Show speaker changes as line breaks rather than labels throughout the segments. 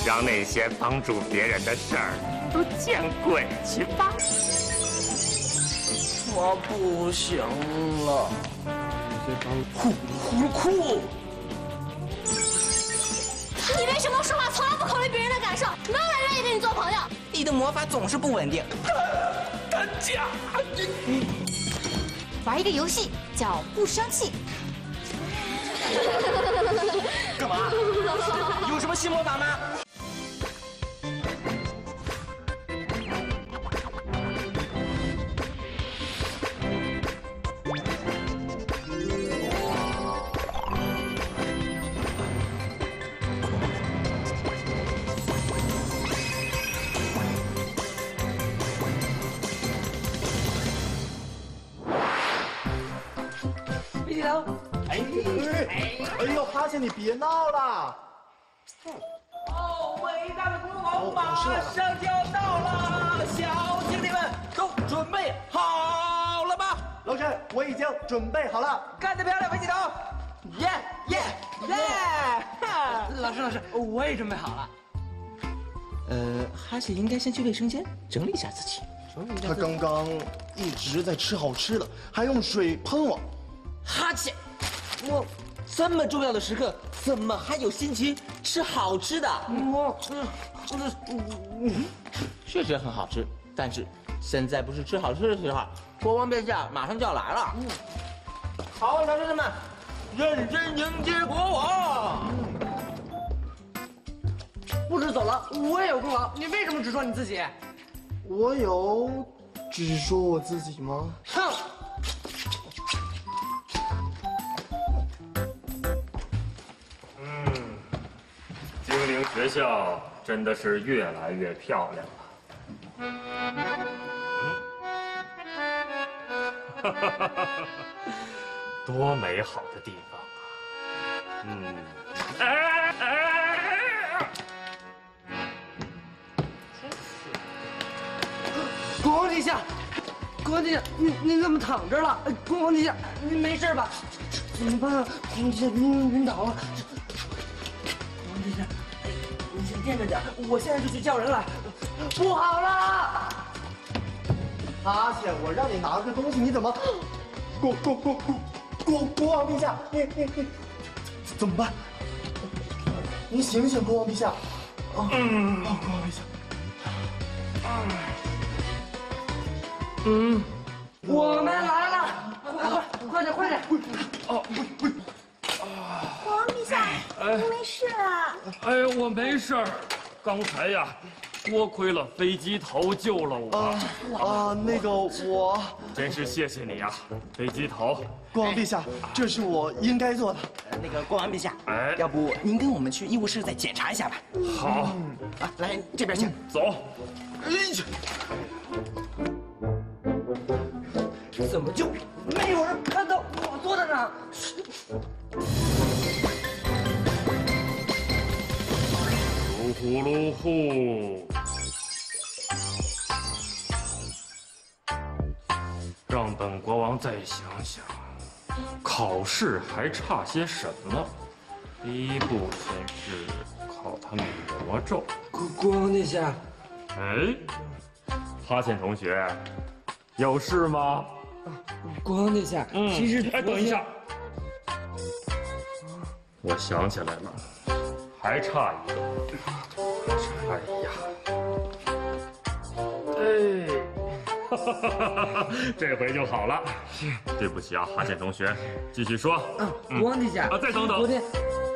让那些帮助别人的事儿都见鬼去吧！
我不行了，呼噜库。
你为什么说话从来不考虑别人的感受？没有人愿意跟你做朋友。
你的魔法总是不稳定。
单价，
玩一个游戏叫不生气。
干嘛？有什么新魔法吗？
飞机头，
哎呦，哈欠，你别闹了！
哦，伟大的国王马上就要到了，小精灵们都准备好了吗？
老师，我已经准备好了。
干得漂亮，飞机头！耶耶耶！
老师，我也准备好了。
哈欠应该先去卫生间整理一下自己。
他刚刚一直在吃好吃的，还用水喷我。
哈欠，我这么重要的时刻，怎么还有心情吃好吃的？确实很好吃，但是现在不是吃好吃的时候，国王陛下马上就要来了。好，小学生们，认真迎接国王。
不止走了，我也有功劳。你为什么只说你自己？
我有只说我自己吗？
哼！
精灵学校真的是越来越漂亮了。多美好的地方啊！
国王陛下，国王陛下，您怎么躺着了？国王陛下，您没事吧？怎么办啊？国王陛下，您晕倒了。国王陛下，您先垫着点，我现在就去叫人来。不好了！
哈欠，我让你拿个东西，你怎么？国王陛下，你怎么办？您醒醒，国王陛下！国王陛下。
我们来了，快点！
国王陛下，您没事啊？
哎呀，我没事儿，刚才呀，多亏了飞机头救了我。
那个我，
真是谢谢你呀，飞机头。
国王陛下，这是我应该做的。
那个国王陛下，
哎
要不您跟我们去医务室再检查一下吧？
好，
啊，来这边请。
走。
怎么就没有人看到我做的呢？
噜呼噜呼，让本国王再想想，考试还差些什么？第一步先是考他们魔咒。
国王陛下，
哎，哈欠同学，有事吗？
国王陛下，其实
哎，等一下，我想起来了，还差一个。哎呀，这回就好了。对不起啊，哈欠同学，继续说。
国王陛下，
再等等。
昨天，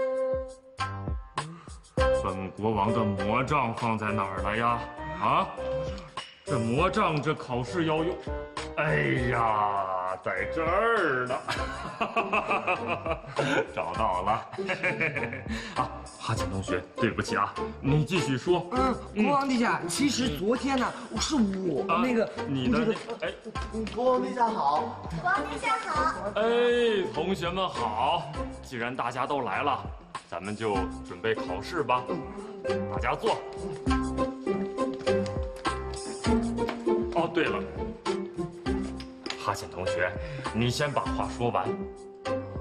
本国王的魔杖放在哪儿了呀？啊，这魔杖这考试要用。哎呀，在这儿呢，找到了。啊，哈欠同学，对不起啊，你继续说。
国王陛下，其实昨天呢，是我那个
你的哎，
国王陛下好。
国王陛下好。
哎，同学们好，既然大家都来了，咱们就准备考试吧。大家坐。哦，对了。哈欠同学，你先把话说完。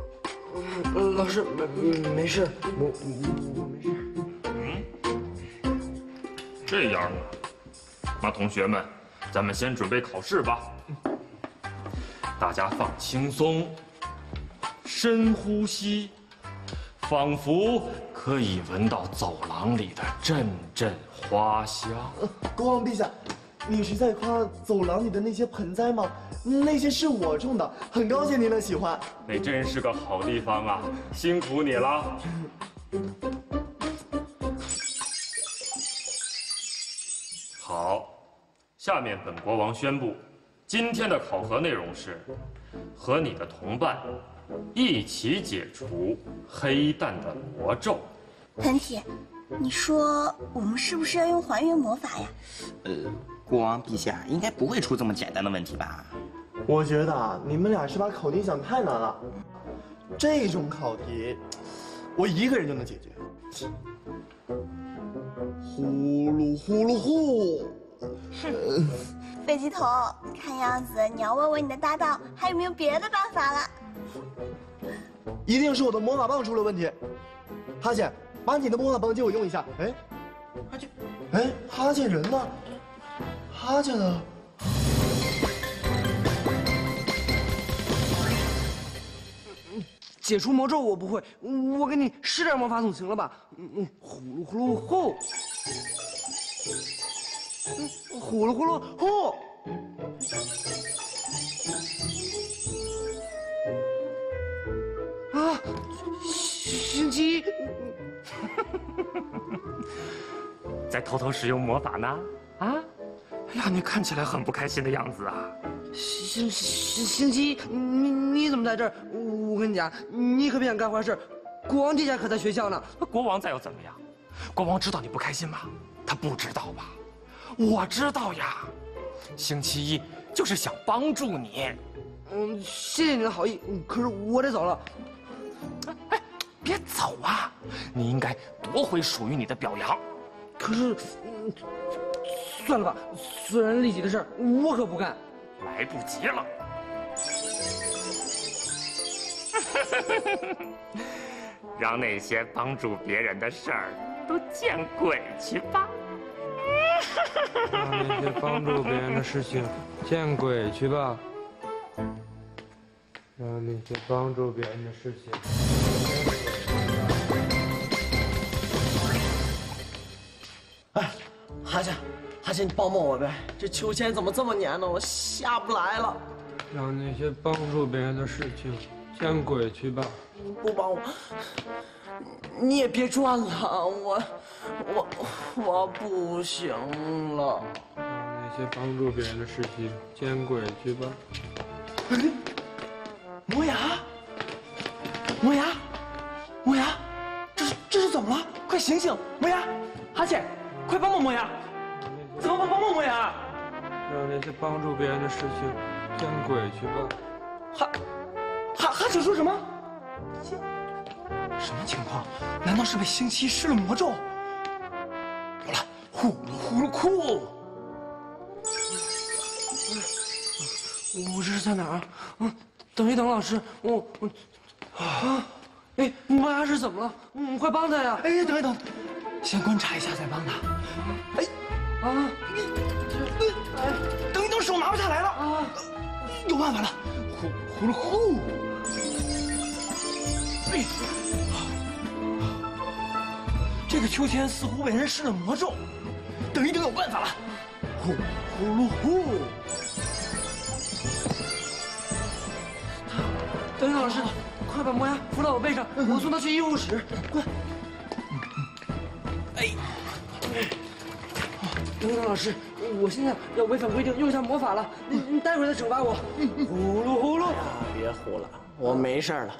老师，没事，我没事。
这样啊，那同学们，咱们先准备考试吧。大家放轻松，深呼吸，仿佛可以闻到走廊里的阵阵花香。
国王陛下，你是在夸走廊里的那些盆栽吗？那些是我种的，很高兴您能喜欢。
那真是个好地方啊，辛苦你了。好，下面本国王宣布，今天的考核内容是，和你的同伴一起解除黑蛋的魔咒。
喷嚏，你说我们是不是要用还原魔法呀？
国王陛下应该不会出这么简单的问题吧？
我觉得啊，你们俩是把考题想太难了。这种考题，我一个人就能解决。呼噜呼噜呼。
飞机头，看样子你要问问你的搭档还有没有别的办法了。
一定是我的魔法棒出了问题。哈欠，把你的魔法棒借我用一下。哎，哈欠，哎，哈欠人呢？哈欠呢？
解除魔咒我不会，我给你施点魔法总行了吧？呼噜呼噜呼，呼噜呼噜呼。啊，星期一，
在偷偷使用魔法呢？啊？哎呀，你看起来很不开心的样子啊！
星期一，你怎么在这儿？我跟你讲，你可别想干坏事。国王陛下可在学校呢。
国王再又怎么样？国王知道你不开心吗？他不知道吧？我知道呀。星期一就是想帮助你。
谢谢你的好意，可是我得走了。
哎，别走啊！你应该夺回属于你的表扬。
可是，算了吧，损人利己的事儿我可不干。
来不及了。让那些帮助别人的事儿都见鬼去吧！
让那些帮助别人的事情见鬼去吧！让那些帮助别人的事情。
哎，哈欠，你帮帮我呗！这秋千怎么这么粘呢？我下不来了。
让那些帮助别人的事情见鬼去吧！
不帮我，你也别转了，我不行了。
让那些帮助别人的事情见鬼去吧！
磨牙，这是怎么了？快醒醒，磨牙！哈欠，快帮帮磨牙！怎么帮帮磨牙？
让那些帮助别人的事情见鬼去吧！
哈欠说什么？什么情况？难道是被星期一施了魔咒？有了，呼噜呼噜哭！
我这是在哪儿啊？等一等，老师，哎，磨牙是怎么了？快帮他呀！
哎，等一等，先观察一下再帮他。哎，等一等，手拿不下来了啊！有办法了，呼噜呼！哎，这个秋千似乎被人施了魔咒，等一等有办法了，呼噜呼！
等一等，老师，快把磨牙扶到我背上，我送他去医务室。快！哎，等一等，老师，我现在要违反规定用一下魔法了，你待会儿再惩罚我。呼噜呼噜！
别呼了，我没事了。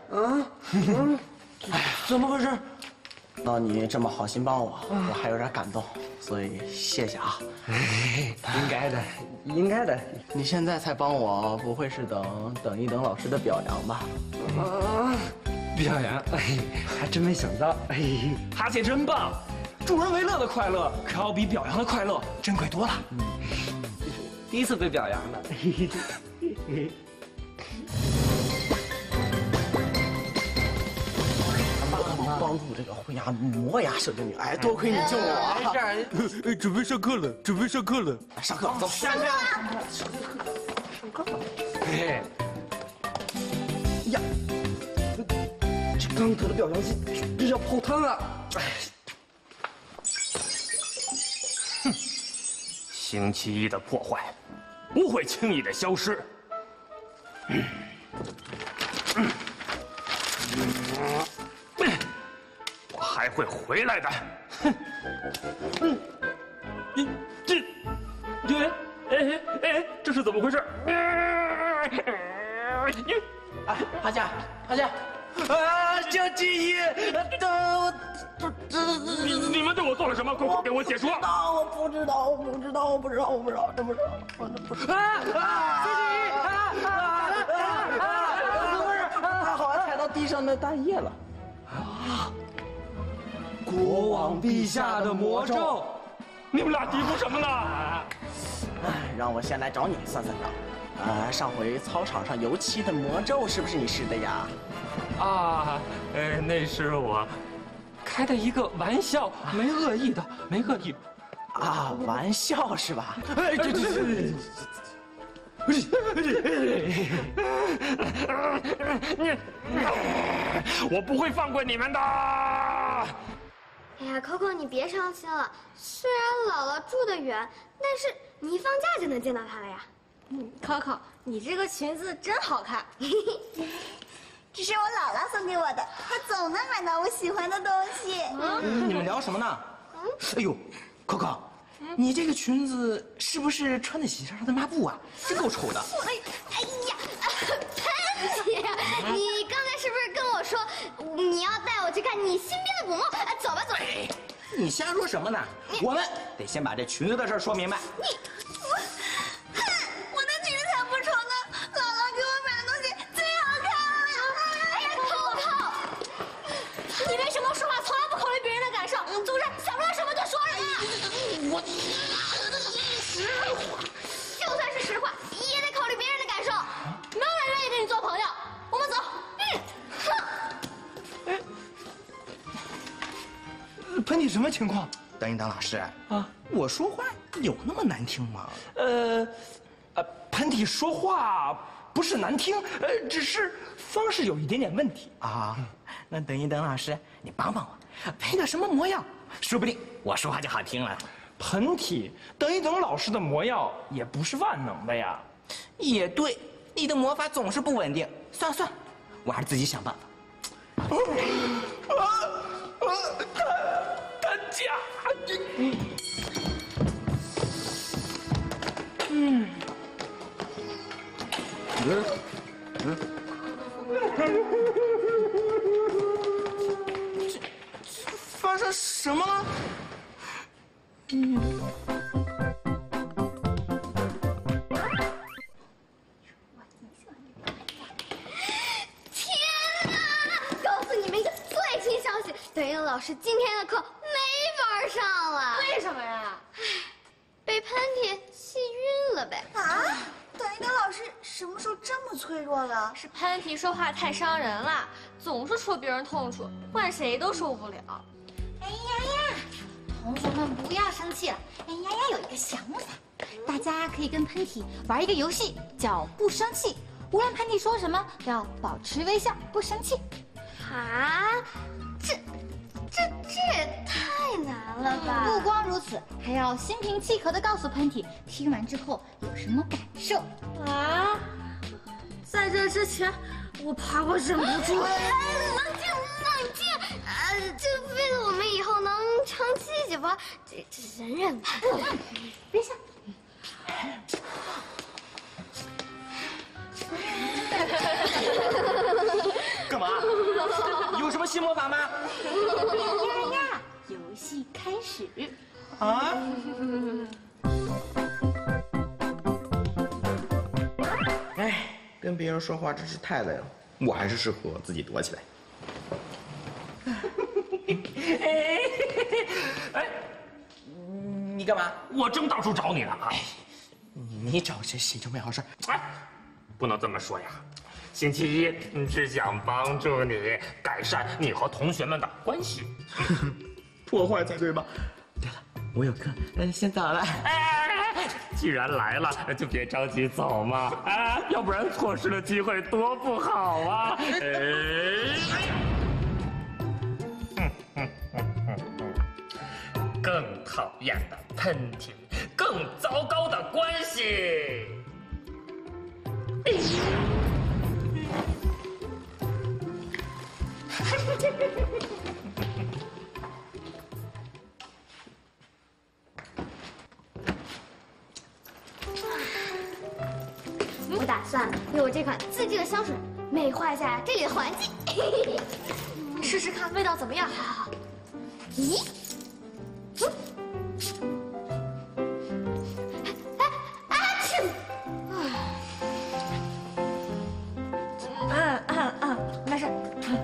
怎么回事？
那你这么好心帮我，我还有点感动，所以谢谢啊。
应该的，应该的。
你现在才帮我，不会是等一等老师的表扬吧？
表扬，还真没想到。
哈欠真棒，助人为乐的快乐可要比表扬的快乐珍贵多了。
第一次被表扬的。
帮助这个慧雅磨牙小精灵。哎，多亏你救我！
准备上课了，准备上课了。
上课走，上课。上课。
嘿，
呀，这刚得的表扬系，这叫泡汤啊！哎，
哼，星期一的破坏不会轻易的消失。我还会回来的。哼，这是怎么回事？
趴下，趴下！啊，星期一，
你们对我做了什么？快给我解说！
我不知道，真不知道。他好像踩到地上的大叶了。
国王陛下的魔咒，
你们俩嘀咕什么呢？
让我先来找你算账。上回操场上油漆的魔咒是不是你施的呀？
啊，那是我开的一个玩笑，没恶意的，没恶意。
啊，玩笑是吧？
对。我不会放过你们的。
哎呀，Coco，你别伤心了。虽然姥姥住得远，但是你一放假就能见到她了呀。Coco，你这个裙子真好看。
这是我姥姥送给我的，她总能买到我喜欢的东西。
你们聊什么呢？哎呦，Coco，你这个裙子是不是穿在鞋上的抹布啊？真够丑的。
哎呀，潘姐，你刚才是不是跟我说你要带我去看你新编的古梦？走吧，走吧。
你瞎说什么呢？我们得先把这裙子的事说明白。
我的裙子才不丑呢，姥姥给我买的东西最好看了。
哎呀，Coco，你为什么说话从来不考虑别人的感受？总是想到什么就说什么。我实话，就算是实话，也得考虑别人的感受。没有人愿意跟你做朋友。我们走。
喷嚏什么情况？等一等，老师啊，我说话有那么难听吗？
喷嚏说话不是难听，只是方式有一点点问题
啊。那等一等，老师，你帮帮我，配个什么模样？说不定我说话就好听了。
喷嚏，等一等老师的魔药也不是万能的呀。
也对，你的魔法总是不稳定。算了，我还是自己想办法。
他家，
发生什么了？
德英老师今天的课没法上了。
为什么呀？
被喷嚏气晕了呗。
啊？等一等，老师什么时候这么脆弱了？
是喷嚏说话太伤人了，总是戳别人痛处，换谁都受不了。
哎呀，同学们不要生气了。哎呀，有一个小目的，大家可以跟喷嚏玩一个游戏，叫不生气。无论喷嚏说什么，都要保持微笑，不生气。啊？这也太难了吧！不光如此，还要心平气和地告诉喷嚏，听完之后有什么感受
啊！在这之前，我怕我忍不住。
冷静！就为了我们以后能长期一起玩，这忍吧。别笑。
干嘛？有什么新魔法吗？
呀，游戏开始
啊！哎，跟别人说话真是太累了，我还是适合自己躲起来。哎，你干嘛？
我正到处找你呢啊！
你找谁就没好事。
哎，不能这么说呀。 星期一是想帮助你改善你和同学们的关系，
破坏才对吧？
对了，我有课，先走了。
既然来了，就别着急走嘛，要不然错失了机会多不好啊！更讨厌的喷嚏，更糟糕的关系。
我打算用我这款自制的香水美化一下这里的环境。
试试看味道怎么样？
好。咦？
没事。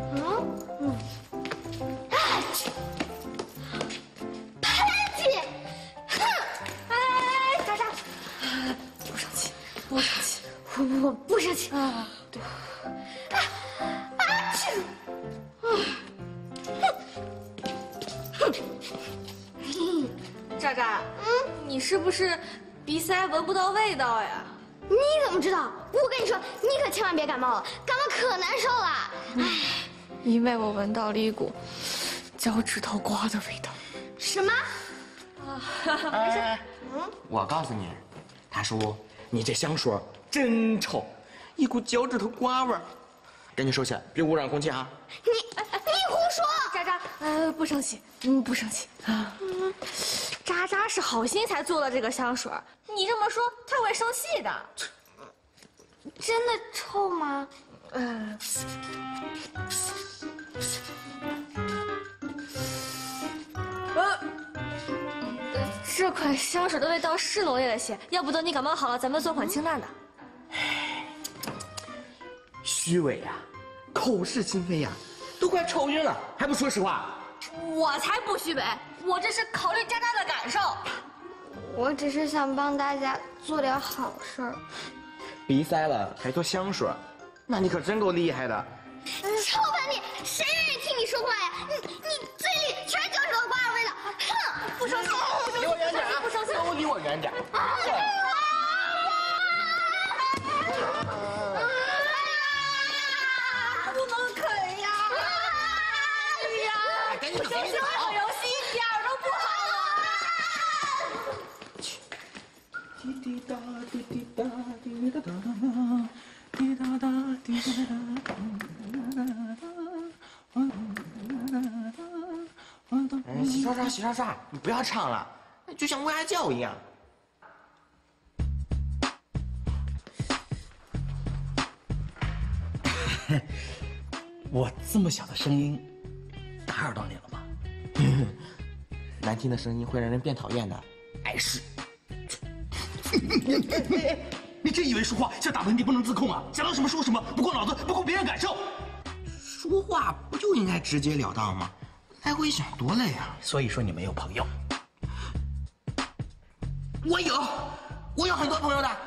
喷嚏！哼！哎，渣渣，
不生气，不生气，
我不生气。
对。渣渣，你是不是鼻塞闻不到味道呀？
你怎么知道？我跟你说，你可千万别感冒了，感冒可难受了。哎，
因为我闻到了一股脚趾头瓜的味道。
什么？
没事。我告诉你，他说你这香水真臭，一股脚趾头瓜味儿，赶紧收起来，别污染空气啊！
你胡说！
渣渣，不生气，不生气啊。渣渣是好心才做了这个香水，你这么说他会生气的。
真的臭吗？
这款香水的味道是浓烈了些，要不等你感冒好了，咱们做款清淡的。
虚伪呀，口是心非呀，都快抽晕了，还不说实话？
我才不虚伪，我这是考虑渣渣的感受。
我只是想帮大家做点好事儿。
鼻塞了还做香水，那你可真够厉害的。
臭喷嚏，谁愿意听你说话呀？你嘴里全就是脚趾头瓜的味道。哼！
不生气，
离我远点啊！
不生气，
都离我远点。
不能啃呀！哎呀，
赶紧
不行，玩个游戏一点都不好玩。
滴滴答滴滴答滴答答，滴答答滴答答。洗刷刷，洗刷刷，你不要唱了，就像喂叫一样。我这么小的声音，打扰到你了吗？难听的声音会让人变讨厌的，碍事。你真以为说话像打喷嚏不能自控啊？想到什么说什么，不过脑子，不顾别人感受。说话不就应该直截了当吗？来回想多累啊！所以说你没有朋友。我有很多朋友的。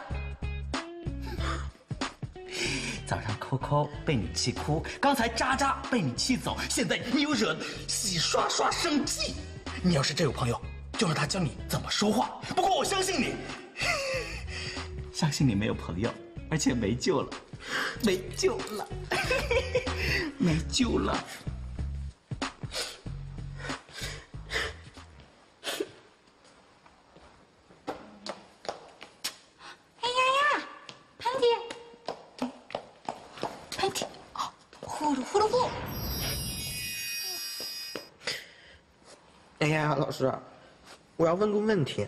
早上扣扣被你气哭，刚才渣渣被你气走，现在你又惹洗刷刷生气。你要是真有朋友，就让他教你怎么说话。不过我相信你，相信你没有朋友，而且没救了，没救了，没救了。
哎呀呀，喷嚏，喷嚏，呼噜呼噜呼。
哎呀，老师，我要问个问题。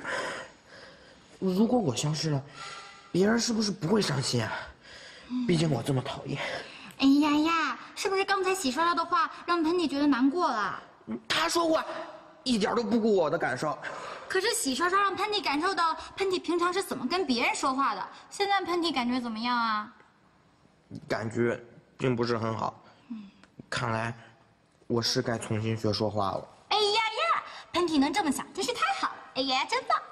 如果我消失了，别人是不是不会伤心啊？毕竟我这么讨厌。
哎呀呀，是不是刚才洗刷刷的话让喷嚏觉得难过了？
他说话一点都不顾我的感受。
可是洗刷刷让喷嚏感受到喷嚏平常是怎么跟别人说话的。现在喷嚏感觉怎么样啊？
感觉并不是很好。看来我是该重新学说话了。
哎呀呀，喷嚏能这么想真是太好了！哎呀呀，真棒！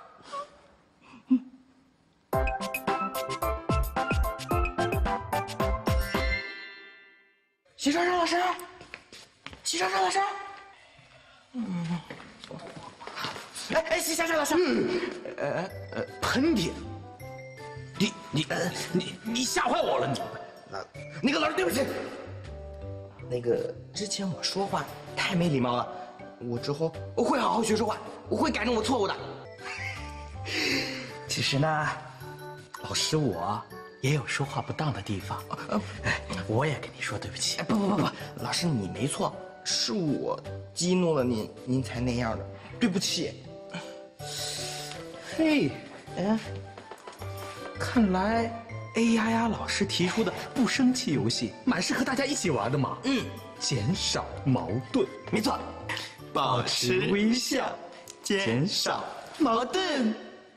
徐珊珊老师，徐珊珊老师，徐珊珊老师，
喷嚏，你吓坏我了，你，那个老师对不起，
那个之前我说话太没礼貌了，我之后我会好好学说话，我会改正我错误的。
其实呢，老师我也有说话不当的地方，我也跟你说对不起。
不，老师你没错，是我激怒了您，您才那样的，对不起。
嘿，看来 A 丫丫老师提出的不生气游戏蛮适合大家一起玩的嘛。减少矛盾，
没错，
保持微笑，减少矛盾。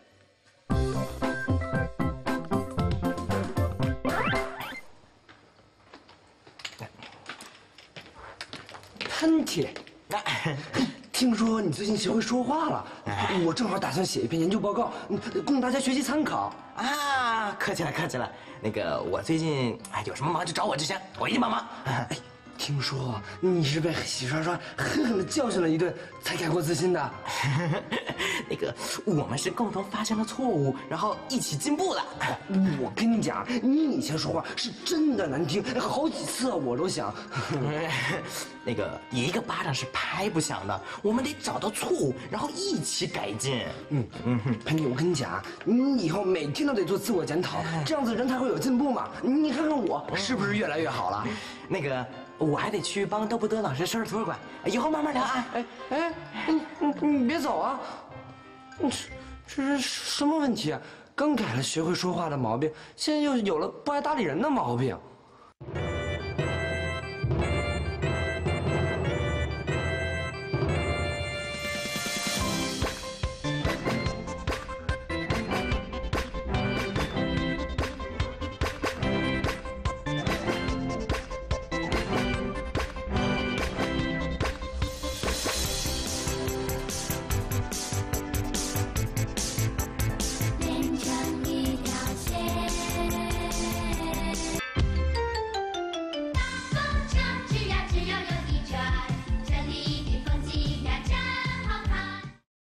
喷嚏，听说你最近学会说话了，我正好打算写一篇研究报告，供大家学习参考。
啊，客气了，客气了。那个我最近有什么忙就找我就行，我一定帮忙。
听说你是被许刷刷狠狠地教训了一顿才改过自新的。
那个我们是共同发现了错误，然后一起进步了。
我跟你讲，你以前说话是真的难听，好几次我都想。
那个一个巴掌是拍不响的，我们得找到错误，然后一起改进。
潘迪，我跟你讲，你以后每天都得做自我检讨，这样子人才会有进步嘛。你看看我是不是越来越好了？
那个我还得去帮窦不得老师收拾图书馆，以后慢慢聊啊。
你别走啊！这是什么问题啊？刚改了学会说话的毛病，现在又有了不爱搭理人的毛病。